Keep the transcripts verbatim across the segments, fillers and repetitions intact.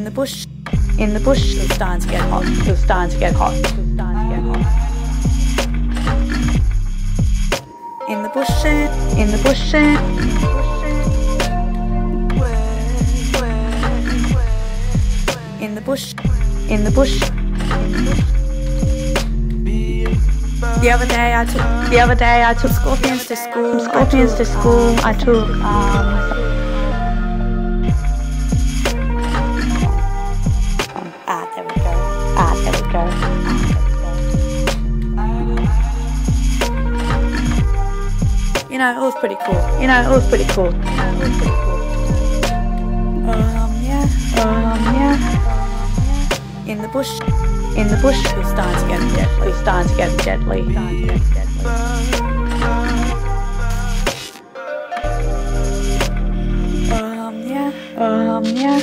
In the bush, in the bush, it was starting to get hot. It was starting to get hot. It was starting to get hot. In the bush, in the bush, in the bush, in the bush. The other day I took the other day I took scorpions to school. Scorpions to school. I took um. Ah, there we go. Ah, there we go. You know, it was pretty cool. You know, it was pretty cool. You know, it was pretty cool. Um, yeah. Um, yeah. In the bush. In the bush, it was starting to get deadly. It was starting to get deadly. Starting to get deadly. Um, yeah. Um, yeah.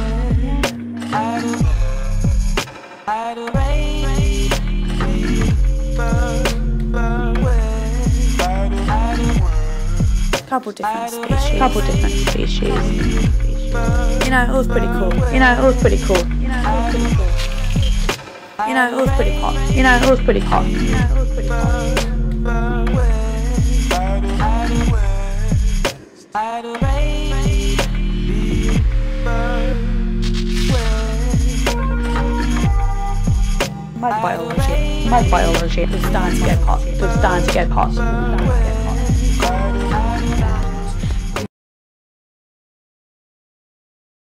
Couple different species. Couple different species. You know, it was pretty cool. You know, it was pretty cool. You know, it was pretty cool. You know, it was pretty hot. You know, it was pretty hot. You know, it was pretty hot. My biology, my biology, it was starting to get hot. It was starting to get hot.